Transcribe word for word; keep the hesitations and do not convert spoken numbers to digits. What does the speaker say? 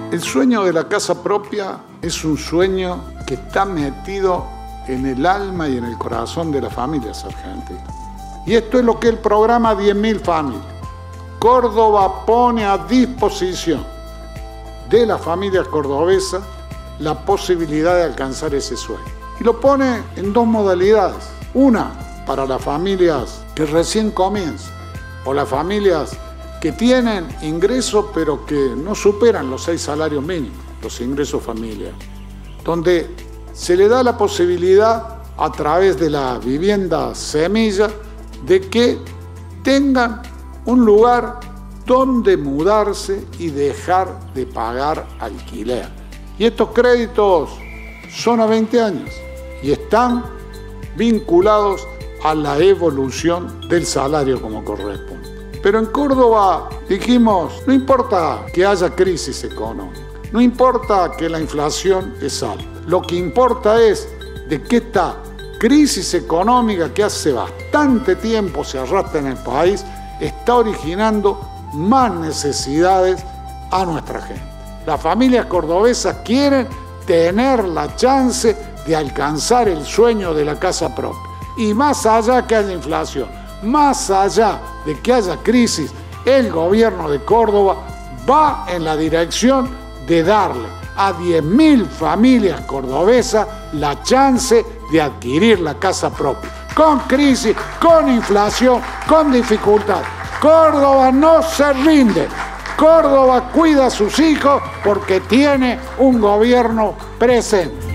El sueño de la casa propia es un sueño que está metido en el alma y en el corazón de las familias argentinas. Y esto es lo que el programa diez mil Familias. Córdoba pone a disposición de las familias cordobesas la posibilidad de alcanzar ese sueño. Y lo pone en dos modalidades. Una, para las familias que recién comienzan, o las familias que tienen ingresos pero que no superan los seis salarios mínimos, los ingresos familiares, donde se le da la posibilidad a través de la vivienda semilla de que tengan un lugar donde mudarse y dejar de pagar alquiler. Y estos créditos son a veinte años y están vinculados a la evolución del salario como corresponde. Pero en Córdoba dijimos, no importa que haya crisis económica, no importa que la inflación es alta, lo que importa es de que esta crisis económica que hace bastante tiempo se arrastra en el país está originando más necesidades a nuestra gente. Las familias cordobesas quieren tener la chance de alcanzar el sueño de la casa propia. Y más allá que haya inflación, más allá de que haya crisis, el gobierno de Córdoba va en la dirección de darle a diez mil familias cordobesas la chance de adquirir la casa propia. Con crisis, con inflación, con dificultad. Córdoba no se rinde. Córdoba cuida a sus hijos porque tiene un gobierno presente.